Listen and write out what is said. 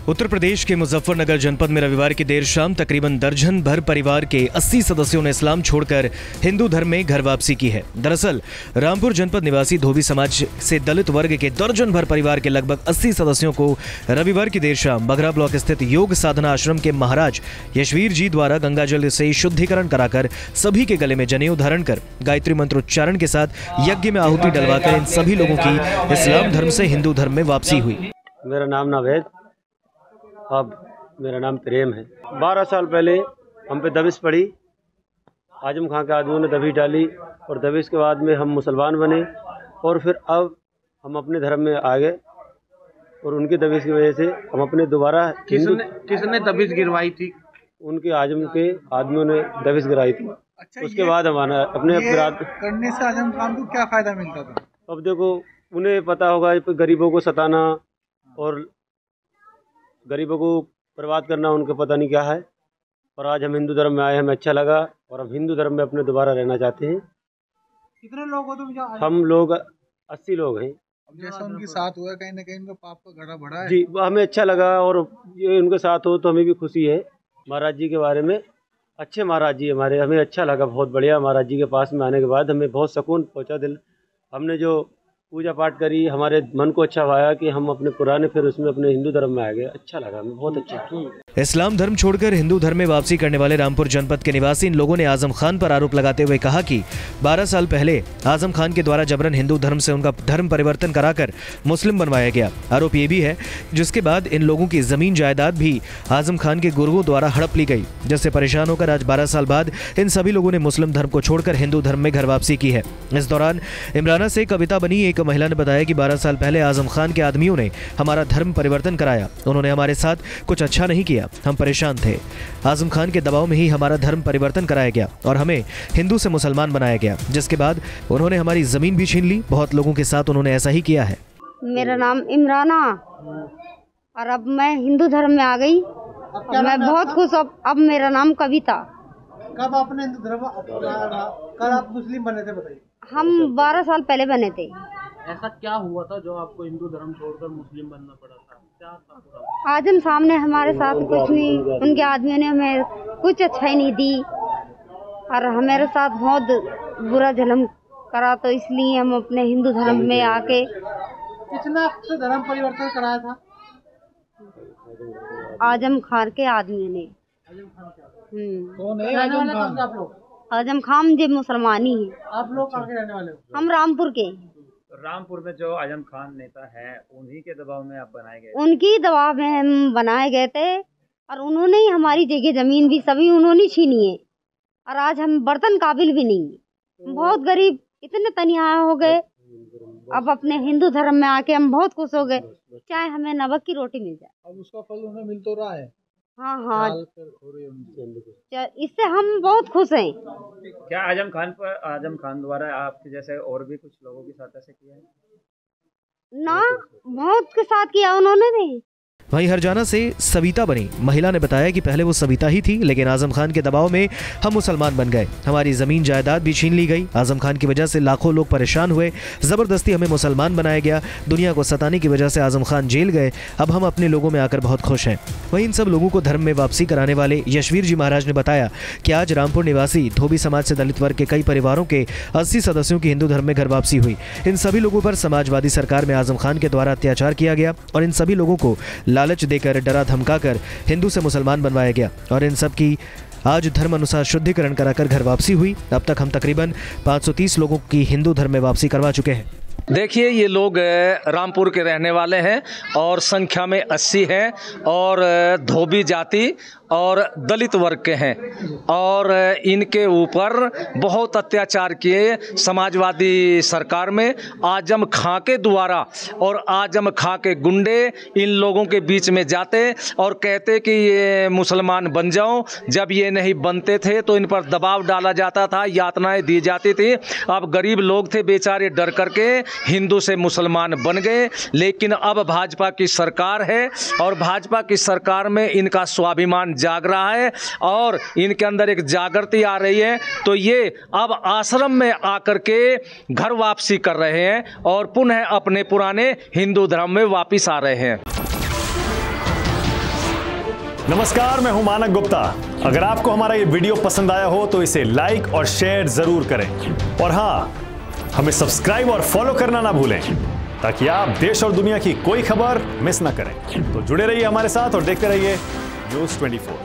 उत्तर प्रदेश के मुजफ्फरनगर जनपद में रविवार की देर शाम तकरीबन दर्जन भर परिवार के 80 सदस्यों ने इस्लाम छोड़कर हिंदू धर्म में घर वापसी की है। दरअसल रामपुर जनपद निवासी धोबी समाज से दलित वर्ग के दर्जन भर परिवार के लगभग 80 सदस्यों को रविवार की देर शाम बघरा ब्लॉक स्थित योग साधना आश्रम के महाराज यशवीर जी द्वारा गंगाजल से शुद्धिकरण कराकर सभी के गले में जनेऊ धारण कर गायत्री मंत्रोच्चारण के साथ यज्ञ में आहुति डलवाकर इन सभी लोगों की इस्लाम धर्म से हिंदू धर्म में वापसी हुई। मेरा नाम नावेद, अब मेरा नाम प्रेम है। 12 साल पहले हम पे दबिश पड़ी, आजम खां के आदमियों ने दबिश डाली और दबिश के बाद में हम मुसलमान बने और फिर अब हम अपने धर्म में आ गए और उनकी दबिश की वजह से हम अपने दोबारा किसने दबिश गिरवाई थी? उनके आजम के आदमियों ने दबिश गिराई थी। अच्छा, उसके बाद हमारा अपने करने से आजम खान को क्या फायदा मिलता था? अब देखो, उन्हें पता होगा गरीबों को सताना और गरीबों को बर्बाद करना उनको पता नहीं क्या है। और आज हम हिंदू धर्म में आए, हमें अच्छा लगा और हम हिंदू धर्म में अपने दोबारा रहना चाहते हैं। कितने लोग हो तुम? हम लोग 80 लोग हैं। अब जैसा उनके साथ हुआ, कहीं ना कहीं उनका पाप का घड़ा बढ़ा है। जी, हमें अच्छा लगा और ये उनके साथ हो तो हमें भी खुशी है। महाराज जी के बारे में अच्छे महाराज जी हमारे, हमें अच्छा लगा, बहुत बढ़िया। महाराज जी के पास में आने के बाद हमें बहुत सुकून पहुंचा दिल। हमने जो पूजा पाठ करी, हमारे मन को अच्छा भाया कि हम अपने पुराने फिर उसमें अपने हिंदू धर्म में आ गए। अच्छा लगा, हमें बहुत अच्छा। इस्लाम धर्म छोड़कर हिंदू धर्म में वापसी करने वाले रामपुर जनपद के निवासी इन लोगों ने आजम खान पर आरोप लगाते हुए कहा कि 12 साल पहले आजम खान के द्वारा जबरन हिंदू धर्म से उनका धर्म परिवर्तन कराकर मुस्लिम बनवाया गया। आरोप ये भी है जिसके बाद इन लोगों की जमीन जायदाद भी आजम खान के गुरुओं द्वारा हड़प ली गई, जिससे परेशान होकर आज 12 साल बाद इन सभी लोगों ने मुस्लिम धर्म को छोड़कर हिंदू धर्म में घर वापसी की है। इस दौरान इमराना से कविता बनी एक महिला ने बताया कि 12 साल पहले आजम खान के आदमियों ने हमारा धर्म परिवर्तन कराया। उन्होंने हमारे साथ कुछ अच्छा नहीं किया, हम परेशान थे। आजम खान के दबाव में ही हमारा धर्म परिवर्तन कराया गया और हमें हिंदू से मुसलमान बनाया गया, जिसके बाद उन्होंने हमारी जमीन भी छीन ली। बहुत लोगों के साथ उन्होंने ऐसा ही किया है। मेरा नाम इमराना और अब मैं हिंदू धर्म में आ गई। मैं बहुत खुश हूँ। अब मेरा नाम कविता। कब आपने हिंदू धर्म, कल आप मुस्लिम बने थे? बताइए। हम 12 साल पहले बने थे। ऐसा क्या हुआ था जो आपको हिंदू धर्म छोड़कर मुस्लिम बनना पड़ा था? क्या था? आजम सामने हमारे साथ कुछ नहीं, उनके आदमियों ने हमें कुछ अच्छा ही नहीं दी और हमारे साथ बहुत बुरा जुल्म करा, तो इसलिए हम अपने हिंदू धर्म में आके। किसने आपसे धर्म परिवर्तन कराया था? आजम खान के आदमियों ने। कौन है आजम खान? आप लोग? आजम खान जो मुसलमानी है। आप लोग कहाँ के रहने वाले हो? हम रामपुर के। रामपुर में जो आजम खान नेता है, उन्हीं के दबाव में आप बनाए गए? उनकी दबाव में हम बनाए गए थे और उन्होंने ही हमारी जगह जमीन भी सभी उन्होंने छीनी है और आज हम बर्तन काबिल भी नहीं है। बहुत गरीब, इतने तनिया हो गए। अब अपने हिंदू धर्म में आके हम बहुत खुश हो गए, चाहे हमें नमक की रोटी मिल जाए। अब उसका फल उन्हें मिल तो रहा है। हाँ, इससे हम बहुत खुश हैं। क्या आजम खान द्वारा आपके जैसे और भी कुछ लोगों के साथ ऐसे किया है? ना, बहुत के साथ किया उन्होंने भी। वहीं हरजाना से सविता बनी महिला ने बताया कि पहले वो सविता ही थी, लेकिन आजम खान के दबाव में हम मुसलमान बन गए। हमारी जमीन जायदाद भी छीन ली गई। आजम खान की वजह से लाखों लोग परेशान हुए। जबरदस्ती हमें मुसलमान बनाया गया। दुनिया को सताने की वजह से आजम खान जेल गए। अब हम अपने लोगों में आकर बहुत खुश हैं। वहीं इन सब लोगों को धर्म में वापसी कराने वाले यशवीर जी महाराज ने बताया कि आज रामपुर निवासी धोबी समाज से दलित वर्ग के कई परिवारों के 80 सदस्यों की हिंदू धर्म में घर वापसी हुई। इन सभी लोगों पर समाजवादी सरकार में आजम खान के द्वारा अत्याचार किया गया और इन सभी लोगों को लालच देकर, डरा धमकाकर हिंदू से मुसलमान बनवाया गया और इन सब की आज धर्म अनुसार शुद्धिकरण कराकर घर वापसी हुई। अब तक हम तकरीबन 530 लोगों की हिंदू धर्म में वापसी करवा चुके हैं। देखिए, ये लोग रामपुर के रहने वाले हैं और संख्या में 80 हैं और धोबी जाति और दलित वर्ग के हैं और इनके ऊपर बहुत अत्याचार किए समाजवादी सरकार में आजम खां के द्वारा। और आजम खां के गुंडे इन लोगों के बीच में जाते और कहते कि ये मुसलमान बन जाओ। जब ये नहीं बनते थे तो इन पर दबाव डाला जाता था, यातनाएं दी जाती थी। अब गरीब लोग थे बेचारे, डर करके हिंदू से मुसलमान बन गए। लेकिन अब भाजपा की सरकार है और भाजपा की सरकार में इनका स्वाभिमान जाग रहा है और इनके अंदर एक जागृति आ रही है। तो ये अब आश्रम में आकर के घर वापसी कर रहे हैं और पुनः अपने पुराने हिंदू धर्म में वापिस आ रहे हैं। नमस्कार, मैं हूं मानक गुप्ता। अगर आपको हमारा ये वीडियो पसंद आया हो तो इसे लाइक और शेयर जरूर करें, और हाँ, हमें सब्सक्राइब और फॉलो करना ना भूलें ताकि आप देश और दुनिया की कोई खबर मिस ना करें। तो जुड़े रहिए हमारे साथ और देखते रहिए न्यूज़ 24।